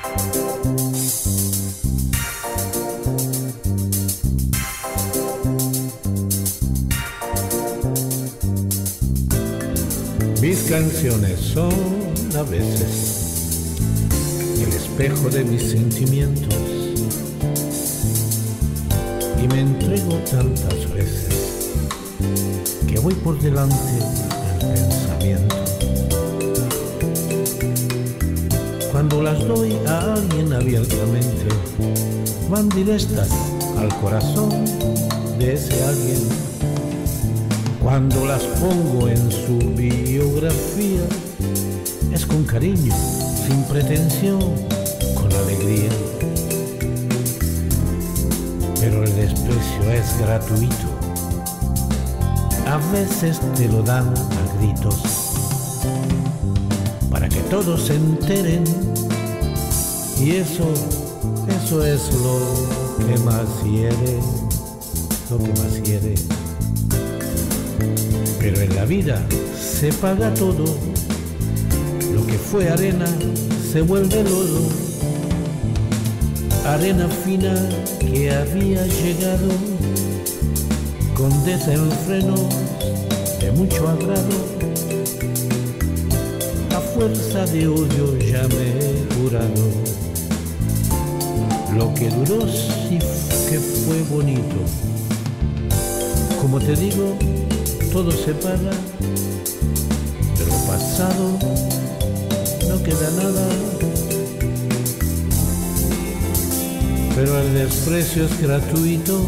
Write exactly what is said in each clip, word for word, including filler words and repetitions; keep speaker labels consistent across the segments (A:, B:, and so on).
A: Mis canciones son a veces el espejo de mis sentimientos y me entrego tantas veces que voy por delante del pensamiento. Cuando las doy a alguien abiertamente, van directas al corazón de ese alguien. Cuando las pongo en su biografía, es con cariño, sin pretensión, con alegría. Pero el desprecio es gratuito, a veces te lo dan a gritos, para que todos se enteren, y eso, eso es lo que más hiere, lo que más hiere. Pero en la vida se paga todo, lo que fue arena se vuelve lodo, arena fina que había llegado con desenfrenos de mucho agrado. A fuerza de odio ya me he curado, lo que duró sí que fue bonito. Como te digo, todo se paga, de lo pasado no queda nada. Pero el desprecio es gratuito,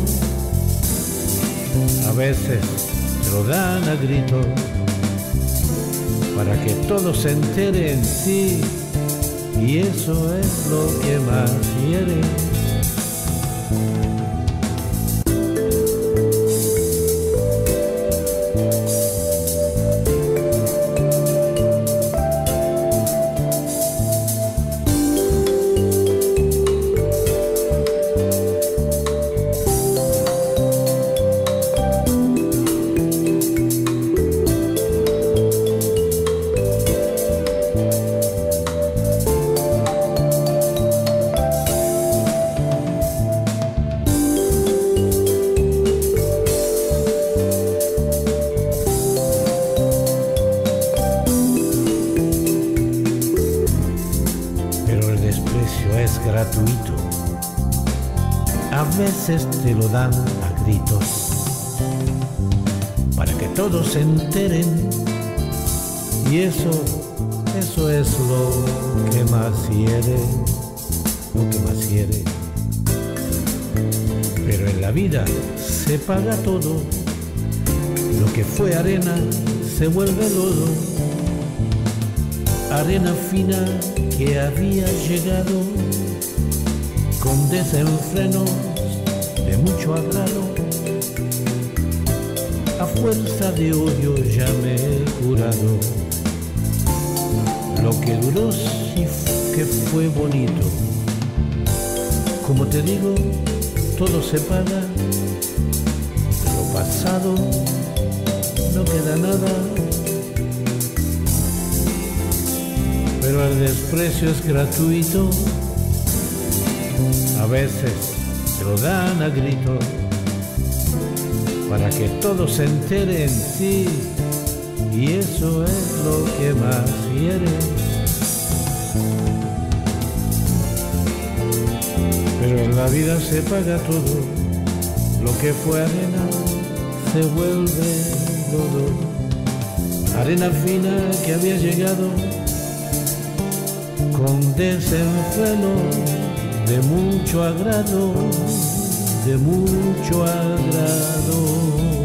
A: a veces te lo dan a gritos, para que todos se enteren, sí, y eso es lo que más hiere. Es gratuito, a veces te lo dan a gritos, para que todos se enteren, y eso, eso es lo que más hiere, lo que más hiere. Pero en la vida se paga todo, lo que fue arena se vuelve lodo, arena fina que había llegado con desenfrenos de mucho agrado. A fuerza de odio ya me he curado, lo que duró sí que fue bonito. Como te digo, todo se paga, de lo pasado no queda nada. Pero el desprecio es gratuito, a veces te lo dan a gritos, para que todos se enteren, sí, y eso es lo que más hiere. Pero en la vida se paga todo, lo que fue arena se vuelve lodo, arena fina que había llegado con desenfreno de mucho agrado, de mucho agrado.